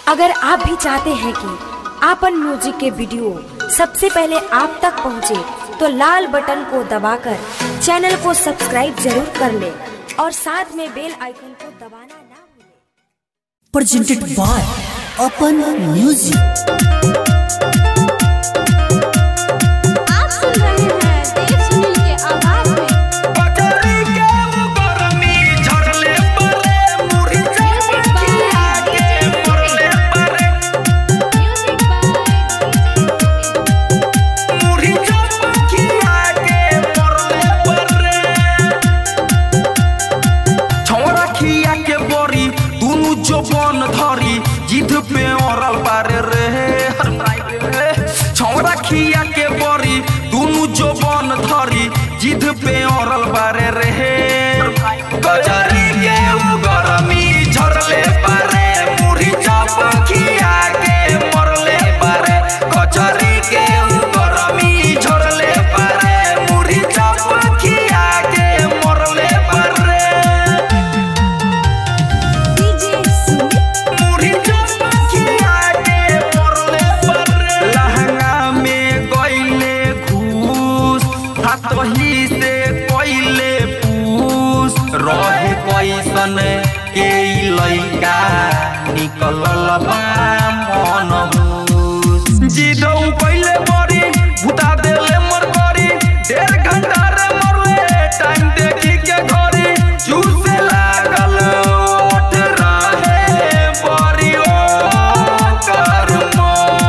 अगर आप भी चाहते हैं कि आपन म्यूजिक के वीडियो सबसे पहले आप तक पहुंचे, तो लाल बटन को दबाकर चैनल को सब्सक्राइब जरूर कर ले और साथ में बेल आइकन को दबाना ना भूलें। Presented by Apan music. जो बन धरी जिद पे औरल पारे रे छौरा खिया के बरी दोनों जो बन धरी जिद पे औरल पारे रे कचरी के गरमी झरले पारे मुरी चप खिया के मरले पारे कचरी के गरमी झरले पारे मुरी चप खिया के मरले पारे तही से कोइले पूस रहे कैसन के लइका निकलल बा मन भूस जिदौ कइले बड़ी भुता देले मर करी 1.5 घंटा रे मरले टाइम देखी के घड़ी जूसे लागल ओठ रहे बड़ी ओ कर्म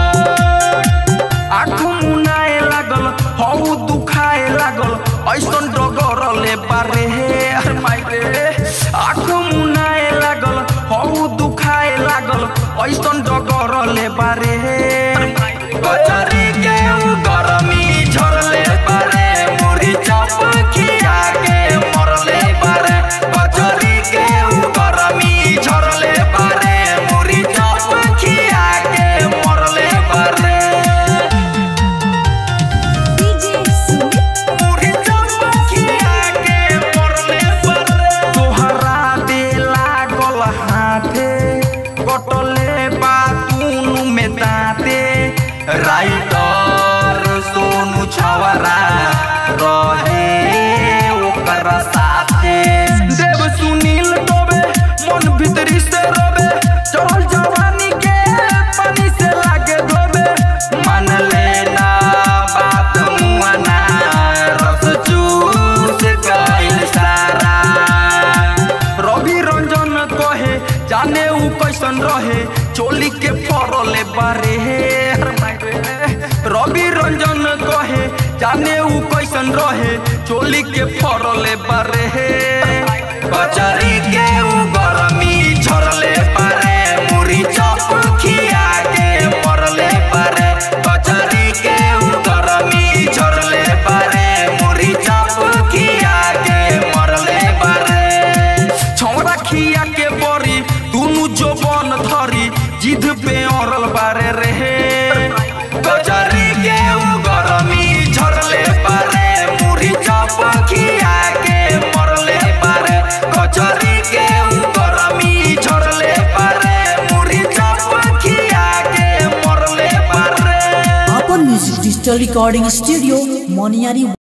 आँख मुनाए लागल हौ दुखाए लागल ऐसन डगरले बारे रे आँख मुनाए लागल हौ दुखाए लागल ऐसन डगरले बारे कचरी के गरमी झरले बारे मुरी चप खिया के मरले बारे कचरी के गरमी झरले बारे मुरी चप खिया के मरले बारे राइटर सोनू छवरा रहे ओकरा साथे देव सुनील डोबे मन भीतरी से रोबे चढ़ल जवानी के पानी से लागे धोबे मान लेना बात मुआना रस चूस गइल सारा रवि रंजन कहे जाने उ कैसन रहे चोली के फरले बारे रवि रंजन कहे जाने उ कैसन रहे चोली के फरले बारे कचरी के गरमी झरले बारे मुरी चप खिया के मरले बारे कचरी के गरमी झरले बारे मुरी चप खिया के मरले बारे छौरा खिया के बरी दोनों जो बन धरी जिद पे औरल बारे रे कचरी के गरमी झरले पारे मुरी चप खिया के मरले पारे कचरी के गरमी झरले पारे मुरी चप खिया के मरले पारे। Apan music digital recording studio Moniyari.